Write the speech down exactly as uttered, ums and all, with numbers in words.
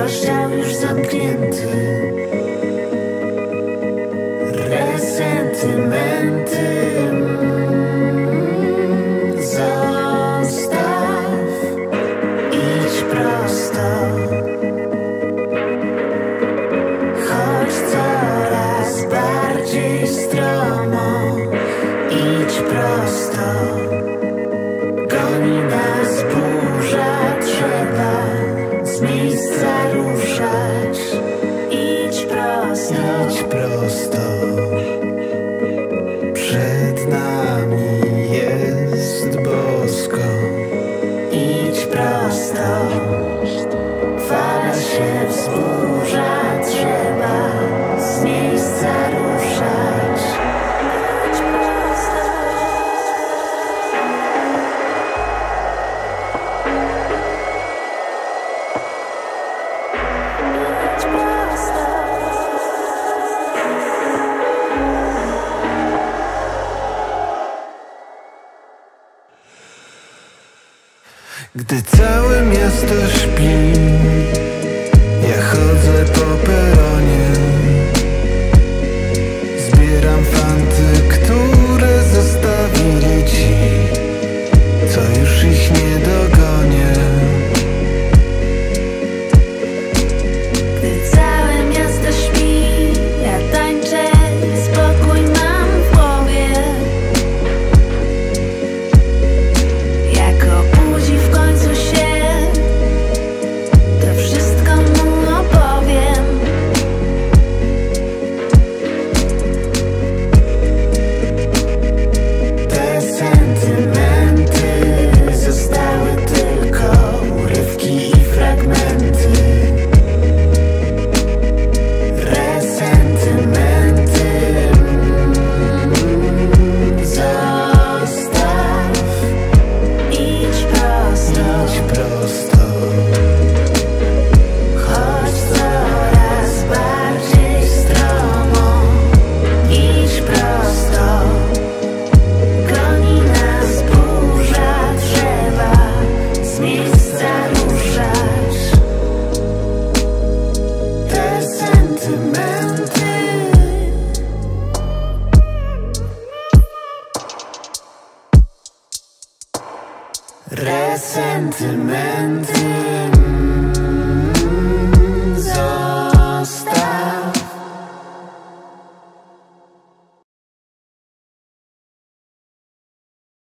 rozdział już zamknięty. Resentymenty mm, zostaw, idź prosto. Choć coraz bardziej stromo, idź prosto. Goni nas burza, trzeba z miejsca ruszać. Idź prosto, idź prosto. Przed nami jest bosko. Idź prosto. Fala się wzburza, trzeba z miejsca ruszać. Idź prosto. Idź prosto. Gdy całe miasto śpi,